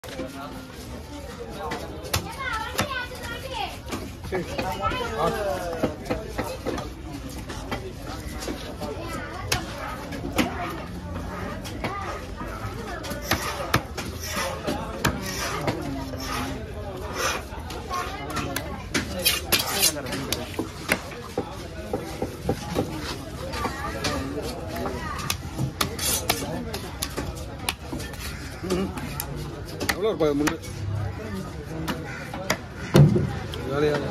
முன்னு வேலையாக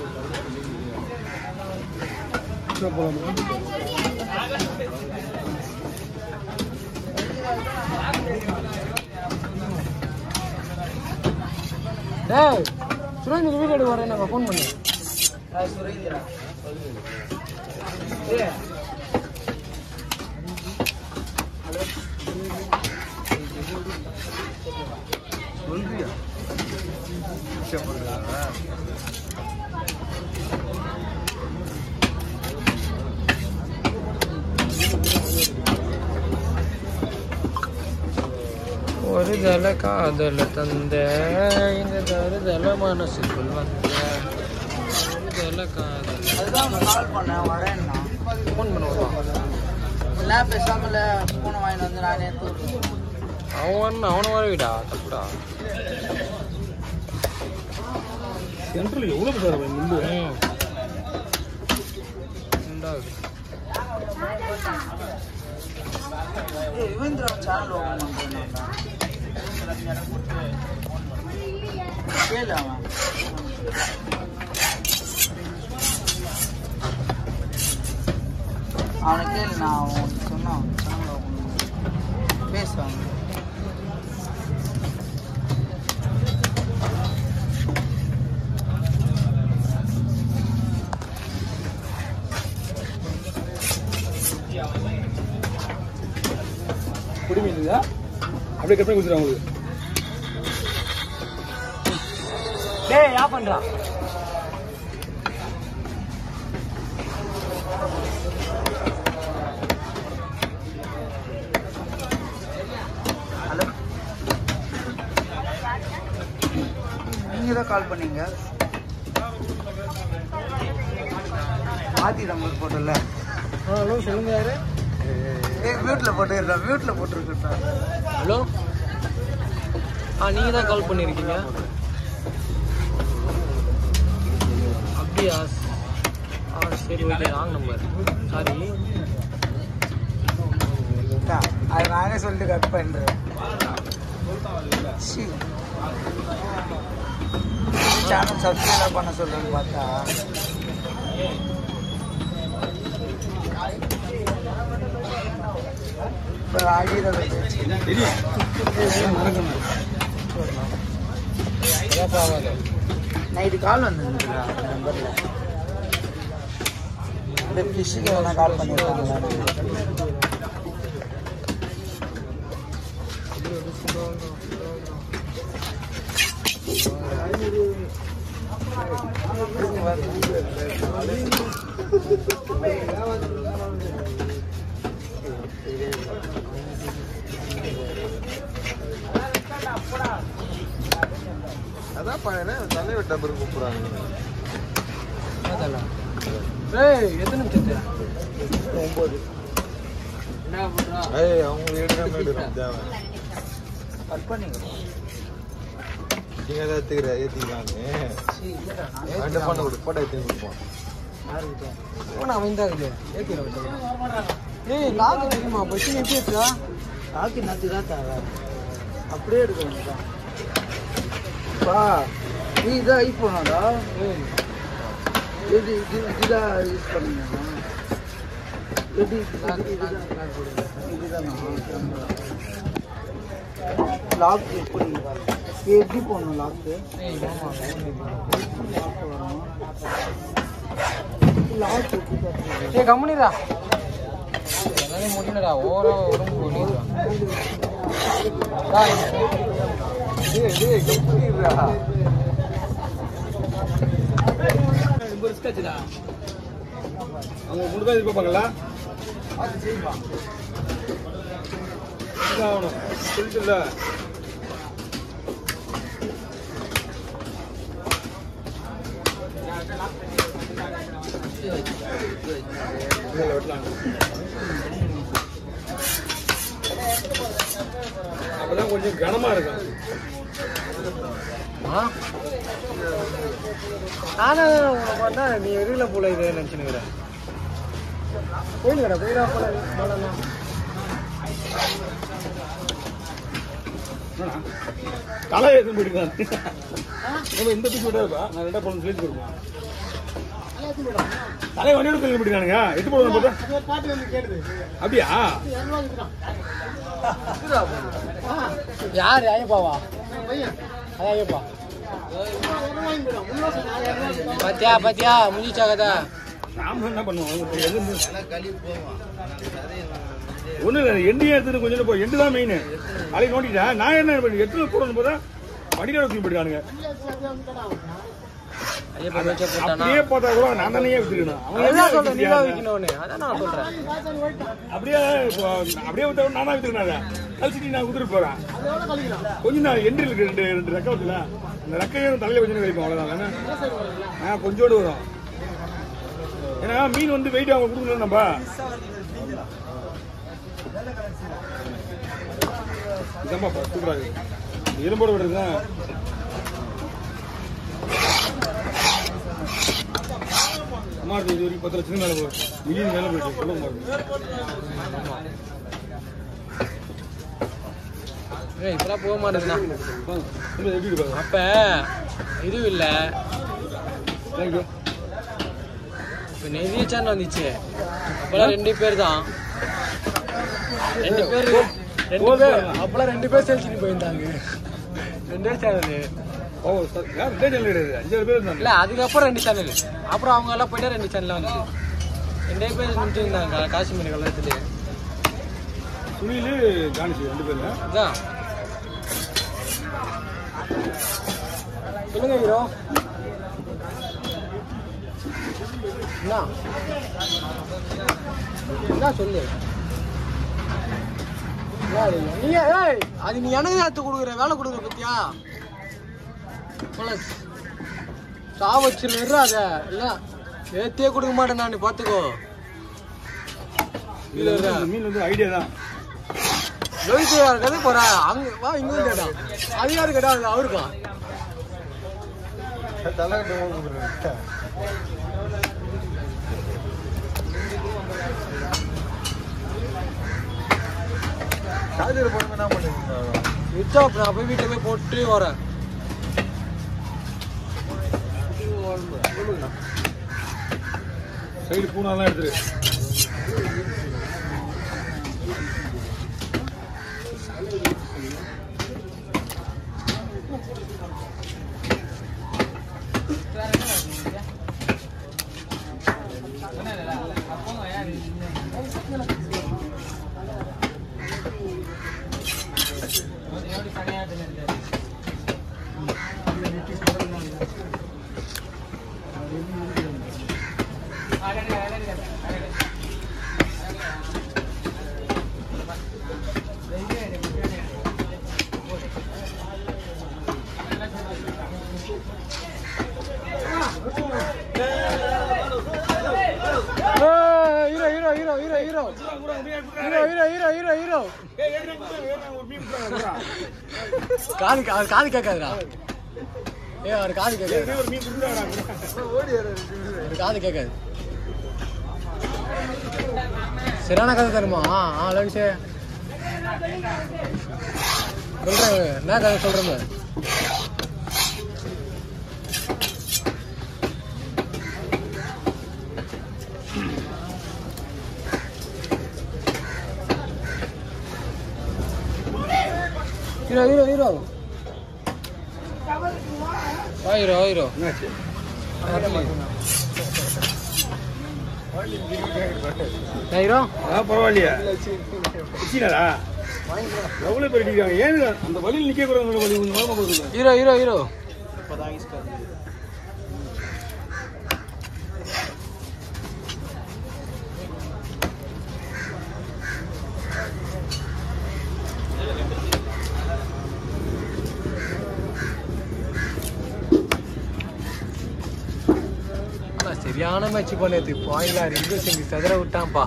சுரேந்திர வீடு எடுக்க வரேன் நாங்கள் ஃபோன் பண்ணி சுரேந்திரா சொல்றியா விஷயம் பண்ணுறாங்க ஒரு தலை காதல தந்த இந்த தருதல மனசுக்குள் வந்த ஒரு தலை காதல் அதுதான் கால் பண்ணேன் வரேன்னா ஃபோன் பண்ணுவான் இல்லை பேசாமல் ஃபோனை வாங்கிட்டு வந்து நானே அவனை வரவிடா தப்புடா சென்ட்ரல் எவ்வளோ சார் முன்பு யுவேந்திரா சேனல் ஓப்பன் பண்ணுறேன் கேளு அவன் அவனை கேளு நான் அவன் சொன்னான் சேனல் ஓப்பன் பேசுவாங்க குடிமீனுதா அப்படியே கட் பண்ணி கொடுத்துருவாங்க உங்களுக்கு டேய் யா பண்றா ஹலோ நீங்கள் தான் கால் பண்ணீங்க மாற்றி நம்பர் போட்டல ஹலோ சொல்லுங்க யாரு மியூட்டில் போட்டுருக்கேன் மியூட்டில் போட்டுருக்கேன் ஹலோ நீங்கள் தான் கால் பண்ணியிருக்கீங்க அப்படியா சரி ஓகே ராங் நம்பர் சாரி அது நானே சொல்லிட்டு கட் பண்ணுறேன் சேனல் சப்ஸ்கிரைப் பண்ண சொல்கிறேன்னு பார்த்தா இப்போ ஆகியதை நைட்டு கால் வந்துருந்துடா அந்த நம்பரில் இந்த ஃபிஷ்ஷுக்கு எதனா கால் பண்ணியிருக்காங்களா அதான் பையனே தலை விட்ட பிறகு கூப்பிட்றாங்க ஏய் எத்தனை நிமிஷத்து 9 என்ன பண்ணுறா ஏய் அவங்க எடுக்கிற தேவை கட் பண்ணிங்க நீங்கள் ஏதாவது ஏற்றுக்கிற ஏற்றிக்கலான்னு ரெண்டு பண்ண கொடு போட்டோ ஏற்றி கொடுப்போம் ஃபோன் அவன் தான் இருக்குது ஏய் லாக் தெரியுமா பஸ்ஸு எப்படி காக்கி நச்சு தான் தேவை அப்படியே எடுக்க வேண்டியதான் பா நீ இதான் ஐஃபோனாடா எப்படி இதுதான் யூஸ் பண்ணீங்க எப்படி இதுதானா லாக் எப்படி எப்படி போடணும் லாக்கு லாக் எப்படி ஏய் கம்பெனிடா என்னாலே முடியலடா ஓவரா உடம்பு முடியுதா அவங்க முழுக்க எதிர்பார்ப்பாங்களா ஆகணும் சொல்லிட்டு பயமா இருக்கும். நானும் பண்ணா நீ வெளியில போல இதை நினைச்சுனுக்குறேன். போயிடுங்கடா போயிடா போல போலாம். தலை எதுவும் போயிட்டு இந்த பீஸ் விட்டா இருப்பா. நான் 2 பழம் சேர்த்து கொடுப்பேன். தலை வண்டியோட தள்ளி போயிட்டானுங்க. 8 போடுவோம் பார்த்தா. அப்படியா? யாரு ஐயப்பாவா? அதான் ஐயப்பா. பாத்தியா பாத்தியா முடிச்சா கதை. நாம என்ன பண்ணுவோம்? ஒண்ணு இல்லை, எண்ணியே எடுத்துட்டு கொஞ்சம் போய் எண்டு தான் மெயின். அதை நோண்டிட்டேன். நான் என்ன பண்ணி 8 போடணும் போதா வண்டியோட தூக்கி போயிட்டானுங்க. அப்படியே பார்த்தா கூட நான் தானே வித்துக்கணும். அப்படியே அப்படியே வித்த நானா வித்துக்கினாங்க. கழிச்சுட்டு நான் குதிரை போறேன். கொஞ்சம் நான் எண்டில் இருக்கு 2 ரெக்கை வச்சுல. அந்த ரெக்கையும் தலையில கொஞ்சம் கழிப்போம். அவ்வளவுதான். கொஞ்சோடு வரும். ஏன்னா மீன் வந்து வெயிட் அவங்க கொடுக்கணும். நம்ம இதம்மா சூப்பராக இரும்போட விடுறதுதான். அம்மா இது வரைக்கும் 10 லட்சம் மேல போகும். மில்லியன் மேல போயிட்டு சொல்ல இப்பெல்லாம் போக மாட்டேங்குதுண்ணா. அப்ப இதுவும் இல்லை. இப்போ நிறைய சேனல் வந்துச்சு. அப்பெல்லாம் 2 பேர் தான். 2 பேர் அப்பெல்லாம் 2 பேர் செல்சிட்டு போயிருந்தாங்க. 2 சேனல். ஓ சார், 2 சேனல் கிடையாது, 5 பேர் இருந்தாங்க. இல்லை அதுக்கப்புறம் 2 சேனல். அப்புறம் அவங்க எல்லாம் போயிட்டா 2 சேனல் வந்துச்சு. 2 பேர் நின்று இருந்தாங்க காஷ்மீர் கலத்துல. சுனில் ஜானிச்சு 2 பேர் அதான். சொல்லுங்க ஹீரோ. என்ன சொல்லு. நீ அது நீ எனக்கு எடுத்து கொடுக்குற வேலை கொடுக்குற பத்தியா சா வச்சிருந்தா அத இல்ல ஏத்தியே கொடுக்க மாட்டேன் நான். பாத்துக்கோ மீன் வந்து ஐடியா தான். லோகித் யாருக்காவது போற அங்க வா இங்க வந்து கேட்டா அது யாரு கேட்டா அது அவருக்கா சார்ஜர் போட்டு என்ன பண்ணுவீங்க? சுவிட்ச் ஆஃப். நான் போய் வீட்டில் போய் போட்டு வரேன். சைடு பூனாலாம் எடுத்துரு. காது கேட்காதுடா. அவர் காது கேட்காது. காது கேட்காது. சரியான கதை தருமா? லவிஷே சொல்றேன். என்ன கதை சொல்றேன்? Hero hero hero hero hero hero பரவாயில்லையா? எவ்வளவு பேர் அடிக்கிறாங்க? ஏன் அந்த வழியில் நிக்க கூடாது? ஹீரோ ஹீரோ ஹீரோ சரியான மேட்ச் பண்ணது. பாயிண்ட்ல 2 செஞ்சு சதுர விட்டான்ப்பா.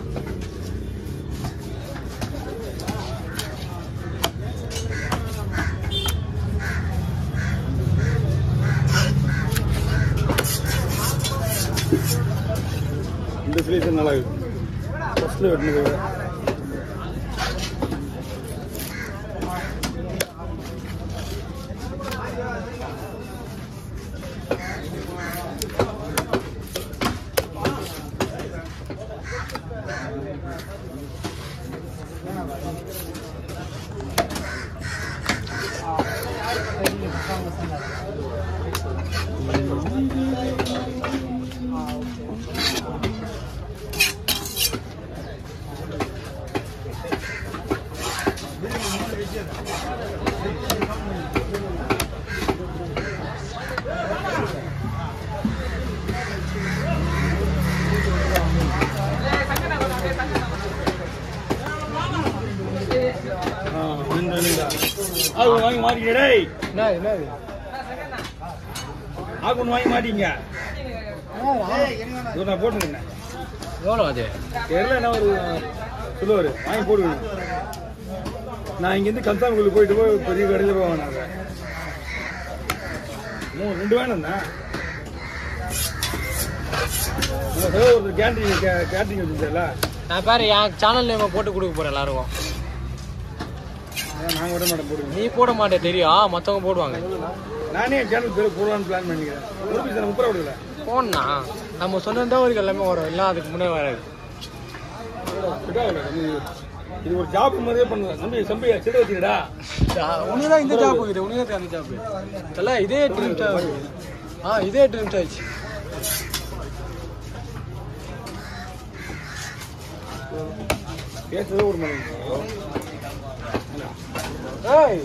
ரிலீஸ் நல்லா இருக்கு ஃபர்ஸ்ட்ல வெட்டினது விட வாங்கி மாட்டீங்க ஆக்கு வாங்கி மாட்டீங்க நான் போட்டுருக்கேன் எவ்வளோ அது தெரியல என்ன ஒரு சொல்லுவார் வாங்கி போடுவேன் நான் இங்கேருந்து கல்சாமிக்குள்ள போயிட்டு போய் பெரிய கடையில் போய் வாங்கினாங்க 2 வேணும் தான் ஒரு கேண்டீன் வச்சுருந்தேன்ல நான் பாரு என் சேனல் நேம் போட்டு கொடுக்க போறேன் எல்லாருக்கும். நாங்கள் விட மாட்டேன் போடுவேன். நீ போட மாட்டே தெரியும், மற்றவங்க போடுவாங்க. நானே சேனல் பேர் போடலான்னு பிளான் பண்ணிக்கிறேன். ஒரு பீஸ் 30 ரூபா விடல போனா நம்ம சொன்னதா ஒரு எல்லாமே வரும், இல்லை அதுக்கு முன்னே வராது. இது ஒரு ஜாப் மாதிரியே பண்ணுவேன். நம்பி சம்பி செட வச்சுக்கடா. உனக்குதான் இந்த ஜாப் இருக்குது, உனக்கு அந்த ஜாப் இல்லை. இதே ட்ரீம்ஸ் ஆகுது. இதே ட்ரீம்ஸ் ஆயிடுச்சு. பேசுறது ஒரு மணி. ஏய்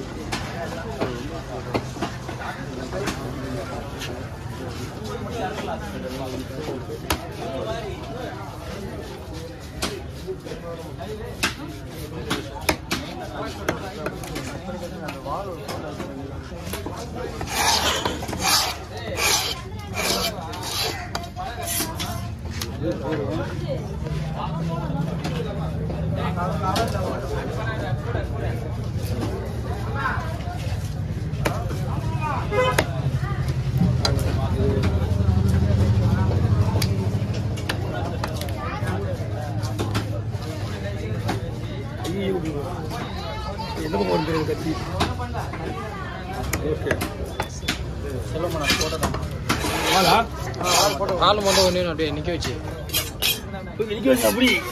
கால் மட்டும் ஒன்று அப்படியே நிக்க வச்சு அப்படி